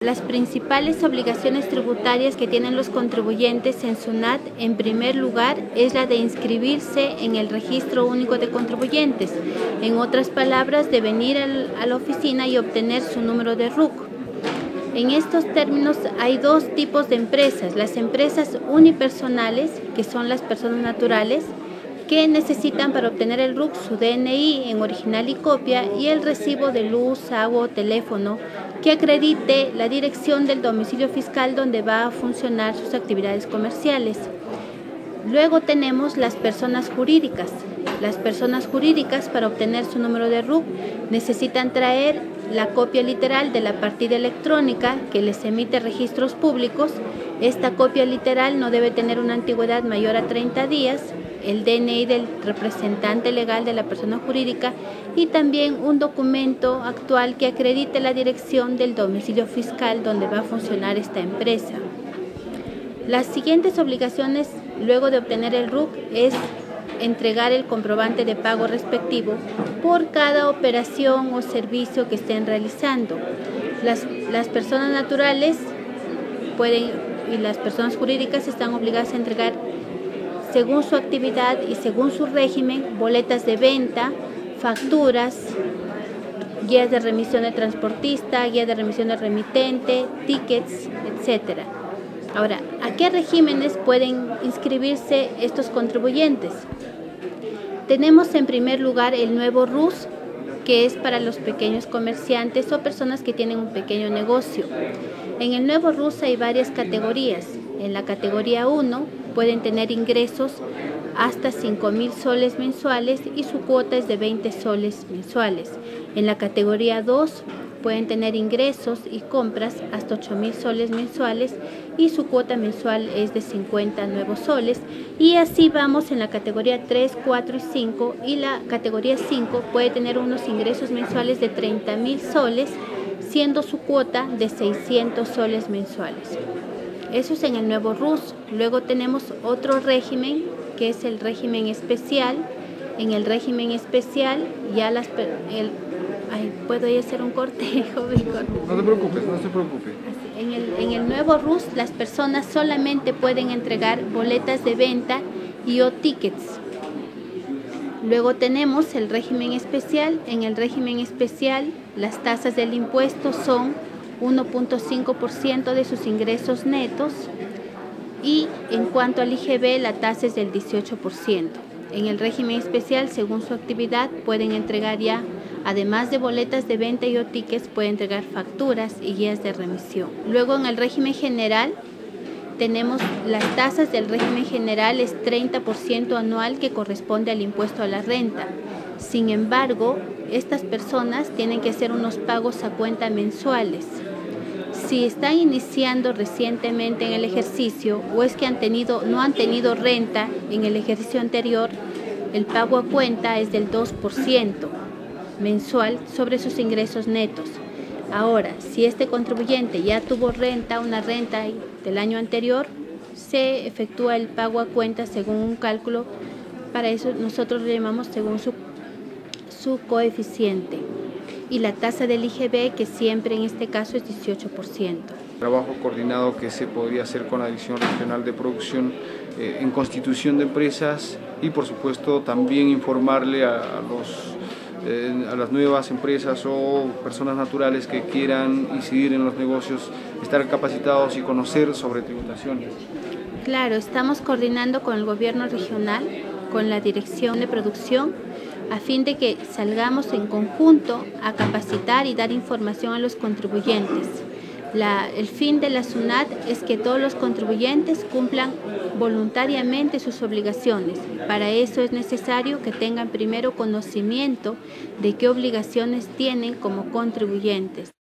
Las principales obligaciones tributarias que tienen los contribuyentes en SUNAT, en primer lugar, es la de inscribirse en el Registro Único de Contribuyentes. En otras palabras, de venir a la oficina y obtener su número de RUC. En estos términos hay dos tipos de empresas: las empresas unipersonales, que son las personas naturales, que necesitan para obtener el RUC su DNI en original y copia y el recibo de luz, agua o teléfono que acredite la dirección del domicilio fiscal donde va a funcionar sus actividades comerciales. Luego tenemos las personas jurídicas. Las personas jurídicas, para obtener su número de RUC, necesitan traer la copia literal de la partida electrónica que les emite Registros Públicos. Esta copia literal no debe tener una antigüedad mayor a 30 días, el DNI del representante legal de la persona jurídica y también un documento actual que acredite la dirección del domicilio fiscal donde va a funcionar esta empresa. Las siguientes obligaciones luego de obtener el RUC es entregar el comprobante de pago respectivo por cada operación o servicio que estén realizando. Las personas naturales y las personas jurídicas están obligadas a entregar, según su actividad y según su régimen, boletas de venta, facturas, guías de remisión de transportista, guías de remisión de remitente, tickets, etc. Ahora, ¿a qué regímenes pueden inscribirse estos contribuyentes? Tenemos en primer lugar el nuevo RUS, que es para los pequeños comerciantes o personas que tienen un pequeño negocio. En el nuevo RUS hay varias categorías. En la categoría 1 pueden tener ingresos hasta 5.000 soles mensuales y su cuota es de 20 soles mensuales. En la categoría 2 pueden tener ingresos y compras hasta 8.000 soles mensuales y su cuota mensual es de 50 nuevos soles. Y así vamos en la categoría 3, 4 y 5, y la categoría 5 puede tener unos ingresos mensuales de 30.000 soles, siendo su cuota de 600 soles mensuales. Eso es en el nuevo RUS. Luego tenemos otro régimen, que es el régimen especial. En el régimen especial ya ¿puedo ya hacer un corte, joven? No te preocupes, no se preocupe. En el nuevo RUS las personas solamente pueden entregar boletas de venta y o tickets. Luego tenemos el régimen especial. En el régimen especial las tasas del impuesto son 1.5% de sus ingresos netos y en cuanto al IGB la tasa es del 18%. En el régimen especial, según su actividad, pueden entregar ya, además de boletas de venta y o tickets, pueden entregar facturas y guías de remisión. Luego en el régimen general tenemos las tasas del régimen general, es 30% anual que corresponde al impuesto a la renta. Sin embargo, estas personas tienen que hacer unos pagos a cuenta mensuales. Si están iniciando recientemente en el ejercicio o es que no han tenido renta en el ejercicio anterior, el pago a cuenta es del 2% mensual sobre sus ingresos netos. Ahora, si este contribuyente ya tuvo una renta del año anterior, se efectúa el pago a cuenta según un cálculo. Para eso nosotros lo llamamos según su coeficiente. Y la tasa del IGB, que siempre en este caso es 18%. Trabajo coordinado que se podría hacer con la Dirección Regional de Producción en constitución de empresas y por supuesto también informarle a las nuevas empresas o personas naturales que quieran incidir en los negocios, estar capacitados y conocer sobre tributaciones. Claro, estamos coordinando con el gobierno regional, con la Dirección de Producción, a fin de que salgamos en conjunto a capacitar y dar información a los contribuyentes. El fin de la SUNAT es que todos los contribuyentes cumplan voluntariamente sus obligaciones. Para eso es necesario que tengan primero conocimiento de qué obligaciones tienen como contribuyentes.